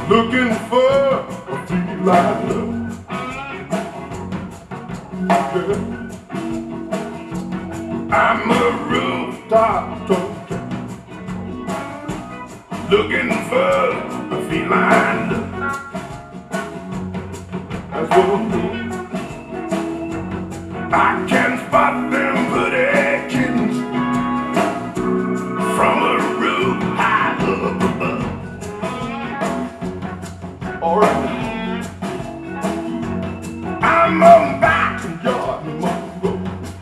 looking for a feline love. I'm a rooftop talker, looking for a feline love. That's what I'm doing. I can spot them pretty kittens from a roof high up above. Alright, I'm a backyard Mwlco,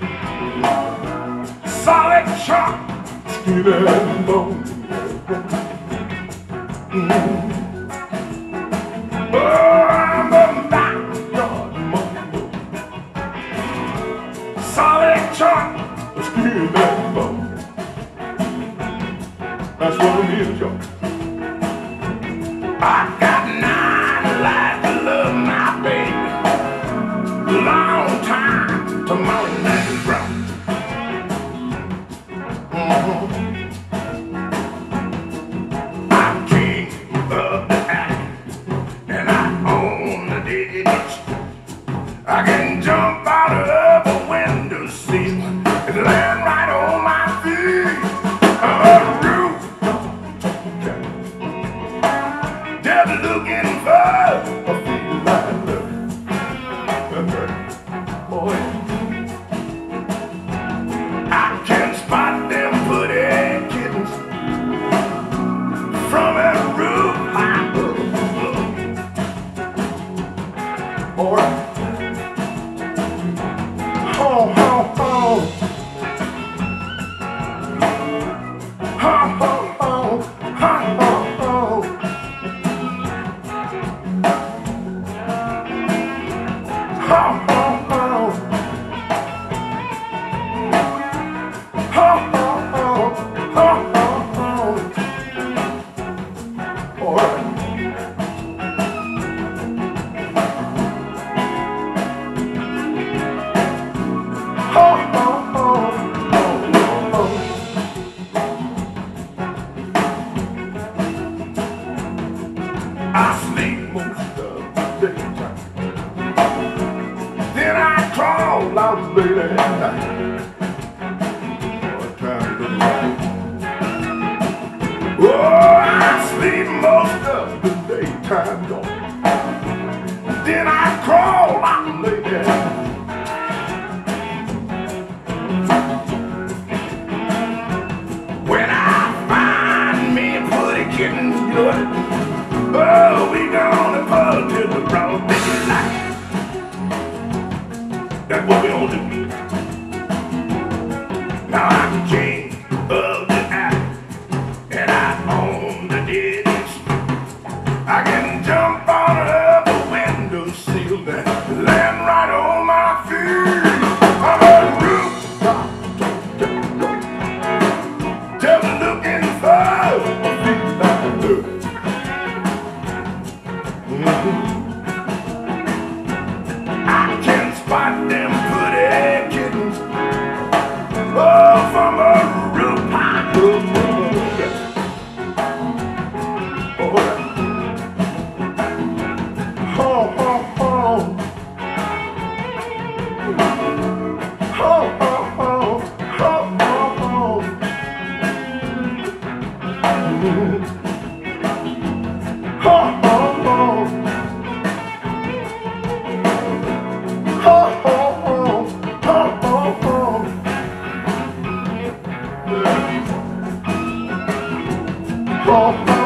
solid chalk, skin and bone. Oh, I'm a backyard Mwlco, solid chalk, skin and bone. That's what it is, y'all. I got 9 lives to love my baby, long time to moan and groan. I'm king of the attic, and I own the ditch. I can jump out of a window sill and land right on my feet. I'm a rooftop talker, just looking for a feline love. Boy, I can spot them pretty kittens from a roof high above. Alright. Ho, ho, ho. Ho, ho, ho. Ho, ho, ho. Ho, ho, ho. Ho, ho, ho. Ho, ho, ho. Alright. Ho, ho, ho. Ho, ho, ho. I sleep most of the daytime, then I crawl out late at night. Oh, I sleep most of the daytime, y'all. Then I crawl out late at night. When I find me a pretty kitten, you know what? Oh, we gonna pull till the broad daylight. That's what we gonna do. Now I'm the king of the attic, and I own the ditch. I can jump on up a windowsill and land right on my feet. I'm a rooftop talker, just looking for a feline love. I can spot them pretty kittens, oh, from a roof high above. Ho, ho, ho. Ho, ho, ho. Ho, ho, ho. Ho, ho, ho. Ho, ho, ho. Ho, ho, ho. Ho, ho.